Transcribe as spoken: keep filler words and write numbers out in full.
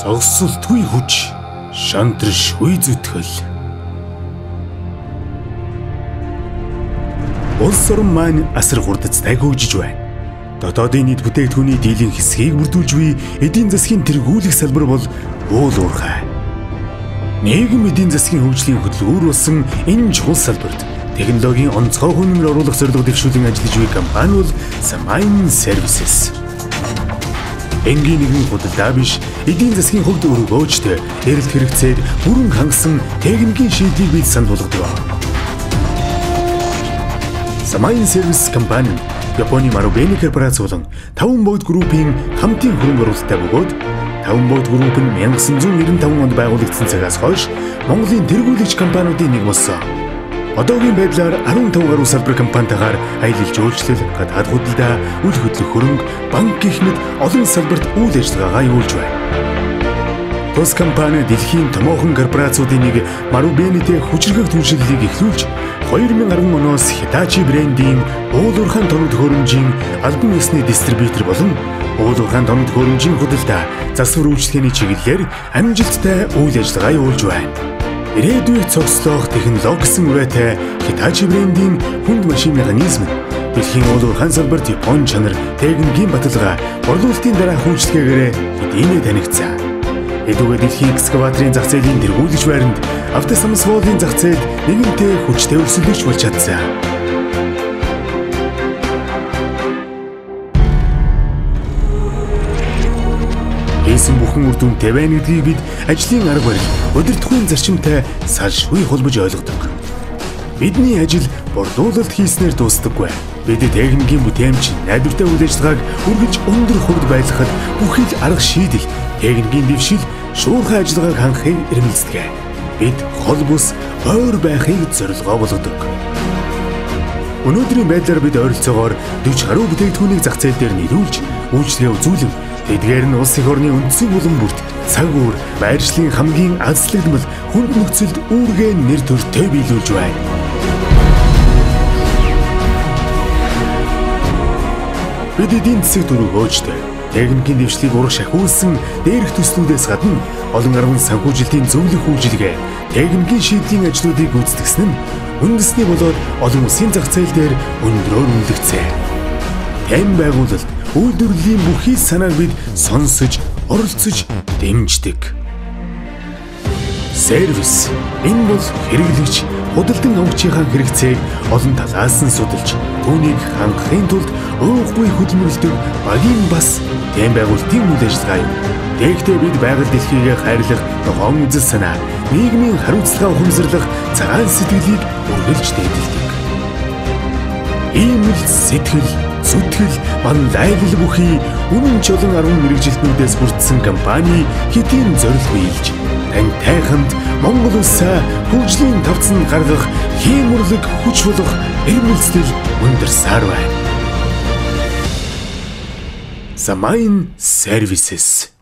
Зогсолтгүй хүч, шантршгүй зүтгэл. Улс орон маань асар хурдцтай хөгжиж байна. Дотоодын нийт бүтээгдэхүүний дийлэн хэсгийг бүрдүүлж буй эдийн засгийн тэргүүлэх салбар бол уул уурхай. Нийгэм эдийн засгийн хөгжлийн хөдөлгүүр болсон энэ чухал салбарт технологийн онцгой хөнөмөр оруулах зорилго дэвшүүлэн ажиллаж буй компани бол Samine Services. Энгийн нэгэн худалдаа биш, эдийн засгийн хувьд өргөөжтэй, эрэлт хэрэгцээг бүрэн хангасан техникийн шийдлийг бид санд болгодог. Samine Services компани Японы Marubeni корпорац болон таван богд группийн хамтын хөрөнгө оруулалттай бөгөөд таван богд групп нь 천구 нэрнэ онд байгуулагдсан цагаас хойш Монголын тэргүүлэгч компаниудын нэг болсон. Одоогийн байдлаар арван таван гаруй салбар компанитайгаар аялал жуулчлал, гадаад худалдаа, үл хөдлөх хөрөнгө, банк гэх мэт олон салбарт үйл ажиллагаагаа явуулж байна. Тус компани дэлхийн томоохон корпорацуудын нэг Marubeni-тэй хүчирхэг түншлэлийг эхлүүлж хоёр мянган арван оноос Hitachi брендийн уулуурхайн тоног төхөөрөмжийн албан ёсны дистрибьютор болон уулуурхайн тоног төхөөрөмжийн худалдаа, засвар үйлчлэгээний чиглэлээр амжилттай үйл ажиллагаа явуулж байна. Ирээдүйг цогцлоох технологи гэсэн үрээтэй Hitachi брендийн хүнд машин механизм дэлхийн уулуурхайн салбарт Японы чанар, техникийн баталгаа, борлуулалтын дараах үйлчлэгээгээр хэдийнэ танигдсан. Эдгээр дэлхийн экскаваторын зах зээлийн тэргүүлэгч байранд автосамсволын зах зээлд нэгэнтээ хүчтэй өрсөлдөгч болж чадсан. Хийсэн бүхэн үр дүнтэй байна гэдгийг бид ажлын арга барил, удирдахуйн зарчимтай салшгүй холбож ойлгодог. Бидний ажил борлуулалт хийснээр дуустдаггүй. Бид техникийн бүтээмж, найдвартай үйл ажиллагааг үргэлж өндөр хувьд байлгахад бүхэл арга шийдэл, техникийн дэвшил, шуурхай ажиллагааг хангахыг эрмэлздэг. Бид хол бус ойр байхыг зорилгоо болгодог. Өнөөдрийн байдлаар бид ойролцоогоор дөрвөн гаруй бүтээгдэхүүнийг зах зээл дээр нийлүүлж, үйлчлэгээ үзүүлэн, тэдгээр нь улс их орны үндсэн булан бүрт цаг үүр, байршлын хамгийн азлагдмал хүнд нөхцөлд үүргээ нэр төртэй биелүүлж байна. Бид эдийн засаг төрөгөөжтэй, техникийн дэвшлиг урах шахиулсан дээрх төслүүдээс гадна олон арван санхүүжилтийн зөвлөх үйлчилгээ, техникийн шийдлийн ажлуудыг гүйцэтгэсэн нь үндэсний болоод олон улсын зах зээл дээр өндрөөр үнэлэгдсэн. Тэм байгуулалт, үйлдвэрлэлийн бүхий санааг бид сонсож, оролцож, дэмждэг. Сервис энэ бол хэрэглэгч худалдан авагчийнхаа хэрэгцээг олон талаас нь судалж, түүнийг хангахын тулд уухгүй хөдөлмөрлөдөг багийн бас тэм байгуулалтын үйл ажиллагаа юм. Тэгэхдээ бид байгаль дэлхийгээ хайрлах нохоон үзэл санаа, нийгмийн хариуцлага ухамсарлах цагаан сэтгэлийг үргэлж дээдэлдэг. Ийм л сэтгэл, зүтгэл, манлайлал бүхий үнэн ч олон арван мэрэгжилтнүүдээс бүрдсэн компани хэдийн зорилго биелж, тантай хамт Монгол улсаа хөгжлийн тавцанд гаргах хиймүрлэг хүч болох эрмэлзэл өндөрсаар байна. Samine Services.